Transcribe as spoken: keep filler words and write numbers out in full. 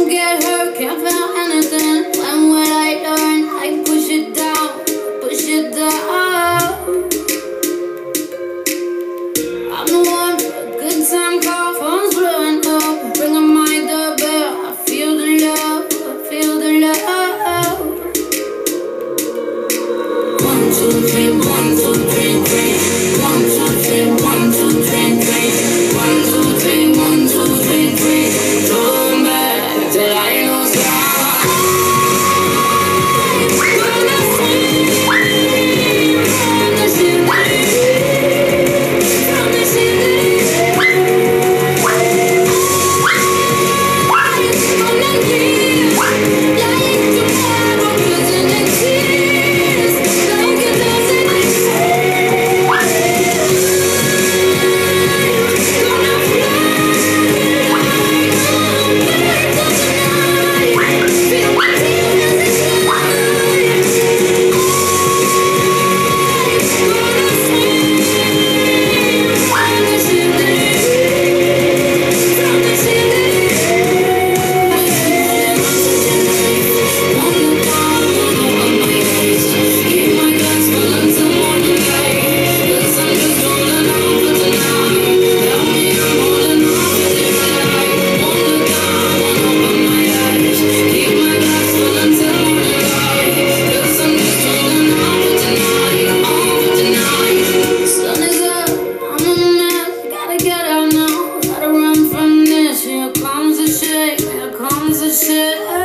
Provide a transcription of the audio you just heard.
get hurt, can't feel anything. When will I learn? I push it down, push it down. I'm the one for a good time call, phone's blowing up, ringing my doorbell. I feel the love, I feel the love. One, two, three, one, two, three, three. One, two, three, one, two, three, three. One, two, three, one, two, three, three. Turn back till I lose shit.